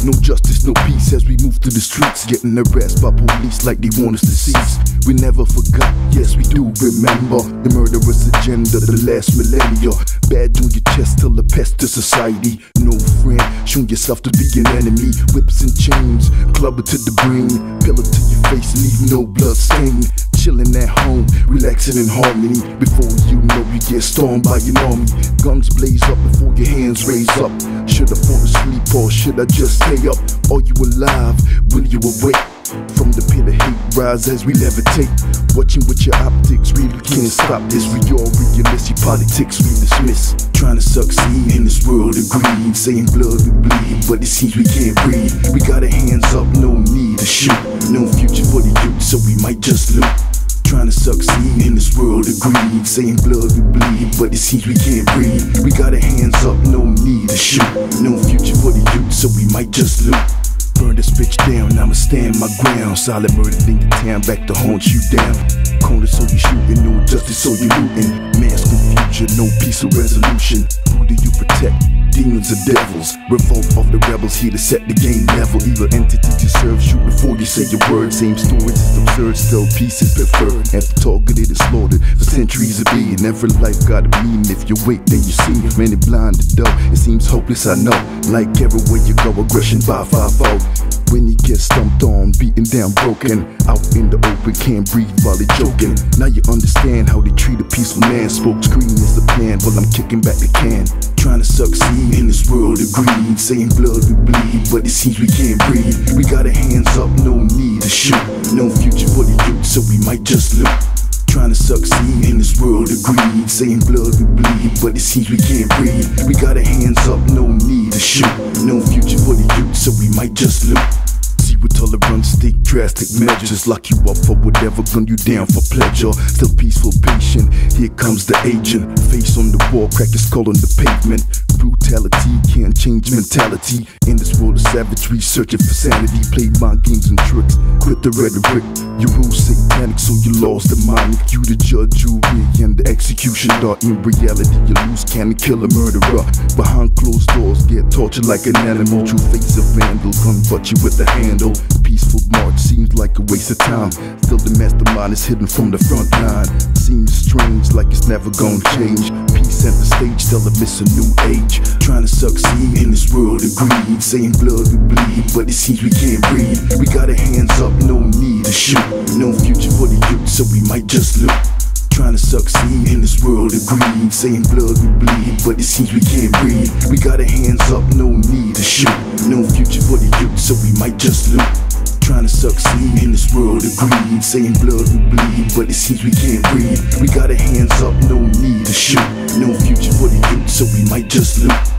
No justice, no peace as we move through the streets, getting harassed by police like they want us to cease. We never forgot, yes we do remember the murderous agenda, the last millennia. Badge on your chest, till the pest to society. No friend, showing yourself to be an enemy. Whips and chains, clubber to the brain, pillar to your face, leave no blood stain. Chilling at home, relaxing in harmony. Before you know, you get stormed by an army. Guns blaze up before your hands raise up. Should I fall asleep or should I just stay up? Are you alive? Will you awake? From the pit of hate, rise as we levitate. Watching with your optics, really can't stop this. We all realistic politics we dismiss. Trying to succeed in this world of greed, saying blood we bleed, but it seems we can't breathe. We got our hands up, no need to shoot. No future for the youth, so we might just loot. Trying to succeed in this world of greed, saying blood we bleed, but it seems we can't breathe. We got our hands up, no need to shoot. No future for the youth, so we might just loot. Burn this bitch down, I'ma stand my ground. Silent murder in the town, back to haunt you down. Corner so you shooting, no justice so you looting. Mass confusion, no peace or resolution. Who do you protect? Demons or devils? Revolt of the rebels here to set the game level. Evil entities you serve, shoot before you say your words. Same stories, it's absurd, still peace is preferred. After targeted and slaughtered for centuries of being. Every life got a meaning, if you wait then you see. Many blinded though, it seems hopeless I know. Like everywhere you go, aggression by 5-0. When you get stumped on, beaten down, broken, out in the open, can't breathe while they joking. Now you understand how they treat a peaceful man. Smoke screen is the plan, while I'm kicking back the can. Trying to succeed in this world of greed, saying blood we bleed, but it seems we can't breathe. We got our hands up, no need to shoot. No future for the youth, so we might just loot. Trying to succeed in this world of greed, saying blood we bleed, but it seems we can't breathe. We got our hands up, no need to shoot. No future for the youth, so we might just loot. With tolerance, take drastic measures. Lock you up for whatever, gun you down for pleasure. Still peaceful, patient, here comes the agent. Face on the wall, crack his skull on the pavement. Brutality can't change mentality. In this world of savagery, searching for sanity. Play mind games and tricks, quit the rhetoric. You rule satanic, so you lost demonic. You the judge, jury, and the executioner. In reality, you lose, cannon, kill a murderer. Behind closed doors, get tortured like an animal. True face of vandal, gun butt you with the handle. Peaceful march seems like a waste of time. Still the mastermind is hidden from the front line. Seems strange, like it's never gonna change. Peace center stage, still a miss a new age. Trying to succeed in this world of greed, saying blood we bleed, but it seems we can't breathe. We got our hands up, no need to shoot. No future for the youth, so we might just loot. Trying to succeed in this world of greed, saying blood we bleed, but it seems we can't breathe. We got our hands up, no need to shoot. No future for the youth, so we might just loot. Trying to succeed in this world of greed, saying blood we bleed, but it seems we can't breathe. We got our hands up, no need to shoot. No future for the youth, so we might just loot.